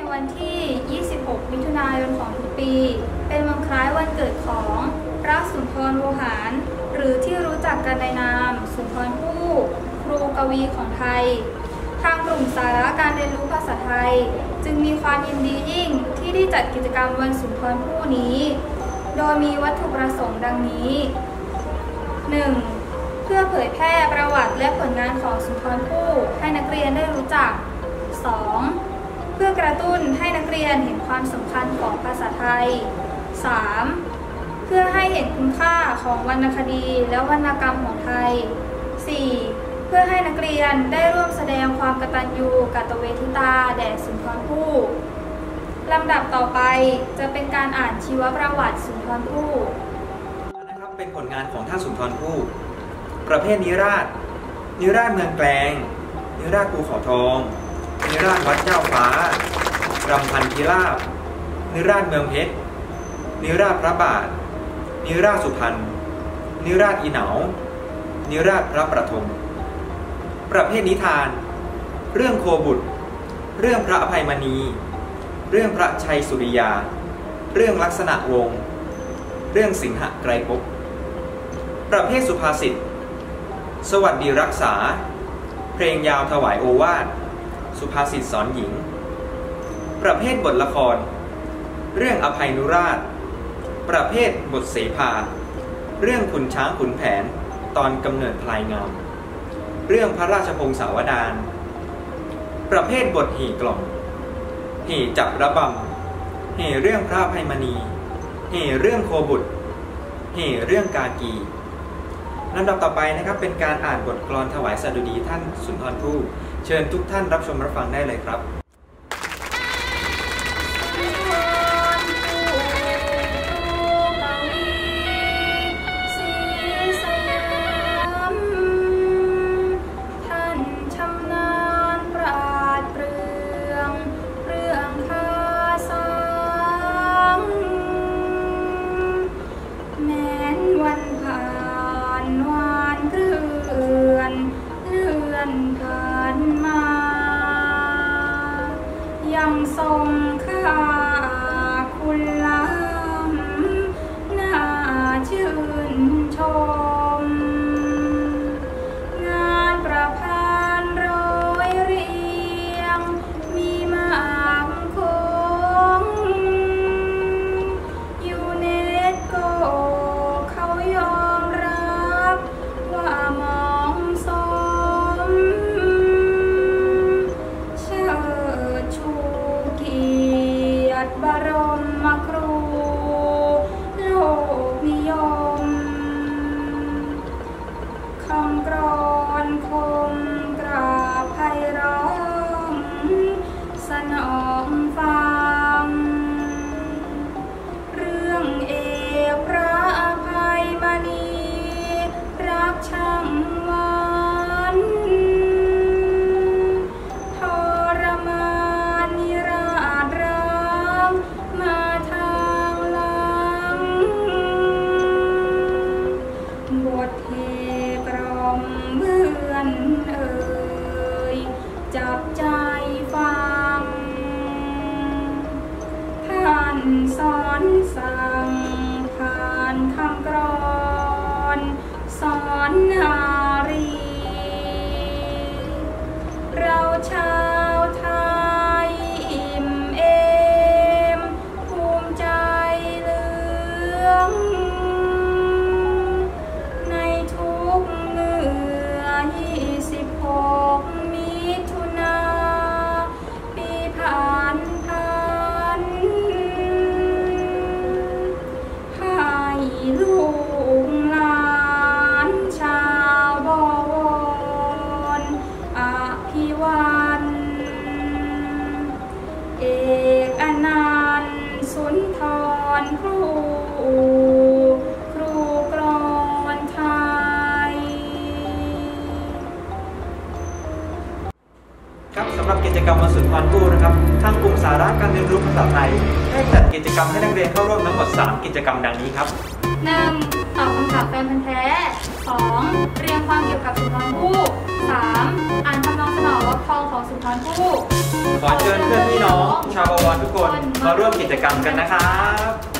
วันที่ 26 มิถุนายนของทุกปี เป็นวันคล้ายวันเกิดของพระสุนทรโวหาร หรือที่รู้จักกันในนามสุนทรภู่ครูกวีของไทย ทางกลุ่มสาระการเรียนรู้ภาษาไทยจึงมีความยินดียิ่งที่ได้จัดกิจกรรมวันสุนทรภู่นี้ โดยมีวัตถุประสงค์ดังนี้ 1. เพื่อเผยแพร่ประวัติและผลงานของสุนทรภู่ให้นักเรียนได้รู้จัก 2. เพื่อกระตุ้นให้นักเรียนเห็นความสำคัญของภาษาไทย 3. เพื่อให้เห็นคุณค่าของวรรณคดีและวรรณกรรมของไทย 4. เพื่อให้นักเรียนได้ร่วมแสดงความกตัญญูกตเวทิตาแด่สุนทรภู่ลำดับต่อไปจะเป็นการอ่านชีวประวัติสุนทรภู่นะครับเป็นผลงานของท่านสุนทรภู่ประเภทนิราศเมืองแกลงนิราศภูเขาทองนิราศวัดเจ้าฟ้ารำพันธิราบนิราศเมืองเพชรนิราศพระบาทนิราศสุพรรณนิราศอีเหนานิราศพระประทมประเภทนิทานเรื่องโคบุตรเรื่องพระอภัยมณีเรื่องพระชัยสุริยาเรื่องลักษณะวงศ์เรื่องสิงหไกรภพประเภทสุภาษิตสวัสดีรักษาเพลงยาวถวายโอวาทสุภาษิตสอนหญิงประเภทบทละครเรื่องอภัยนุราชประเภทบทเสภาเรื่องขุนช้างขุนแผนตอนกำเนิดพลายงามเรื่องพระราชพงศาวดารประเภทบทหี่กล่อมหี่จับระบำหี่เรื่องพระอภัยมณีหี่เรื่องโคบุตรหี่เรื่องกากีลำดับต่อไปนะครับเป็นการอ่านบทกลอนถวายสดุดีท่านสุนทรภู่เชิญทุกท่านรับชมรับฟังได้เลยครับยังทรงค่าคุณล้ำน่าชื่นชมงานประพันธ์ร้อยเรียงมีมากคงยูเนสโกเขายอมรับว่ามองสมเชิดชูเกียรติบรมครูโลกนิยมคำกรอนคมกราบไพเราะสนองฟังเรื่องเอกพระอภัยมณีรักช่างหวานทรมานนิราศรักมาทางหลังบทเทกรมเหมือนเอ่ยจับใจฟังท่านสอนสั่งผ่านคำกรอนสอนนารีเราชาวไทยอิ่มเอมภูมิใจเหลืองในทุกเมื่อ26 มิถุนาปีผ่านให้ลูกหลานชาวบวรอภิวันเอกอนันต์สุนทรภู่ครูกลอนไทยครับสำหรับกิจกรรมวันสุนทรภู่นะครับทางกลุ่มสาระการเรียนรู้ภาษาไทยได้จัดกิจกรรมให้นักเรียนเข้าร่วมทั้งหมด3กิจกรรมดังนี้ครับ 1. ตอบคำถามแฟนพันธุ์แท้ 2. เรียงความเกี่ยวกับสุนทรภู่ 3. อ่านคำนองสนอวรรคทองของสุนทรภู่ขอเชิญเพื่อนพี่น้องชาวบวรทุกคนมาร่วมกิจกรรมกันนะครับ